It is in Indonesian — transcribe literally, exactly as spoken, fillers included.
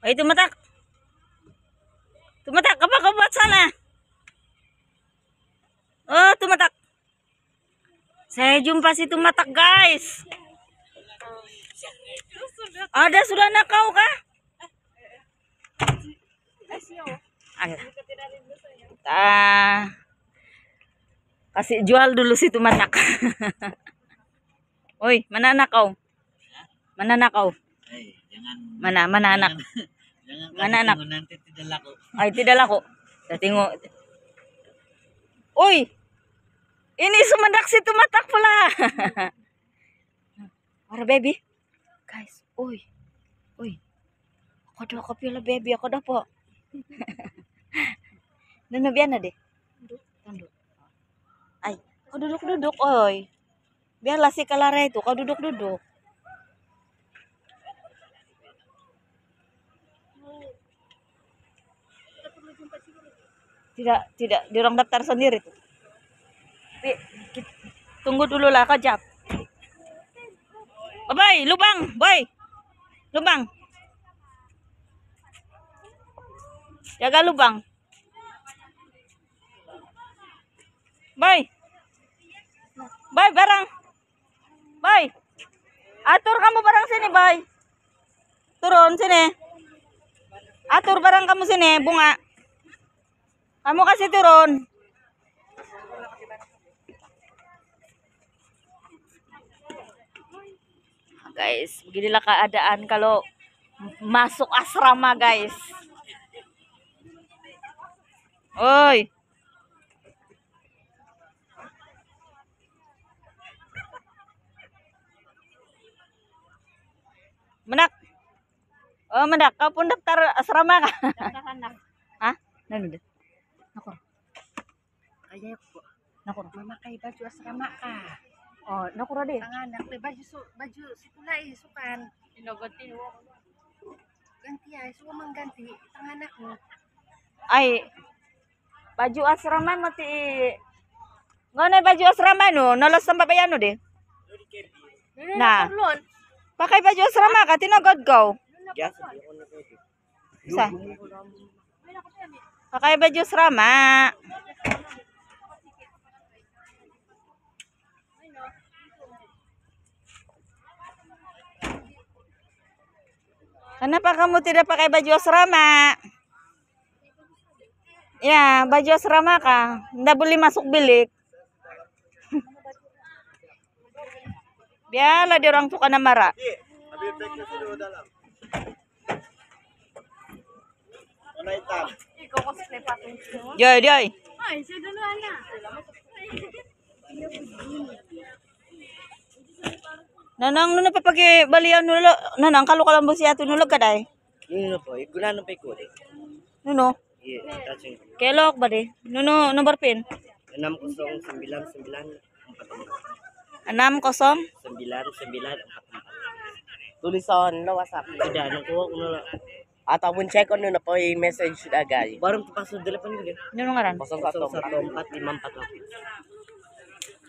Ay, tumatak. Tumatak. Apa kau buat sana? Oh, tumatak. Saya jumpa si tumatak, guys. Ada sudah anak kau kah? Ayo. Kita kasih jual dulu si tumatak. Oi, mana anak kau? Mana anak kau? Ay, jangan, Mana mana jangan, anak? Jangan Mana anak? nanti tidak laku. Ay, tidak laku. Kita tengok. Oi, ini sumendak si tumatak pula. Para baby, guys. Oi, oi. Ako daw ako pila baby, ako daw po. Nanabian na deh. Tunduk. Ay, kau duduk-duduk, oi. Biarlah si Kalara itu, kau duduk-duduk. Tidak, tidak, di orang daftar sendiri tuh. Tapi, kita, tunggu dulu lah, kejap. Oh, boy, lubang, boy. Lubang. Jaga lubang. Boy. Boy, barang. Boy. Atur kamu barang sini, boy. Turun sini. Atur barang kamu sini, bunga. Kamu kasih turun. Guys, beginilah keadaan kalau masuk asrama, guys. Oi. Menak. Oh, mendak. Kau pun daftar asrama kah? Daftar anak. Hah? Nanu deh. Nakor. Kaya po. Nakor. Memakai baju asrama kah? Oh, nakor deh. Ang anak, may baju su, baju situla eh, sukan. Inogotin mo. Ganti ay, suwa mangganti. Ang anak mo. Ay, baju asrama mati. Ngono baju asrama no, nalas sa babayano deh. Nah, pakai baju asrama ka tinagod ko. Sa. Pakai baju asrama. Kenapa kamu tidak pakai baju asrama? Ya, baju asrama kah? Nggak boleh masuk bilik. Biarlah dia orang suka marah. Joy, joy. Nanang nuna papagi balian nulo. Nanang kalau kalau busi atu nulog kaday. Nuno po, igulan pa ko. Nuno. Iya, touching. Kelok ba de? Nuno nomor pin. enam kosong sembilan sembilan empat enam kosong sembilan sembilan empat empat. Tulisan na WhatsApp. Sudah nakuha ko na. Ataupun check on na po yung message na guys. Baru pasok dalapan ko. Nuno ngaran. Kosong Satu satu satu empat lima empat.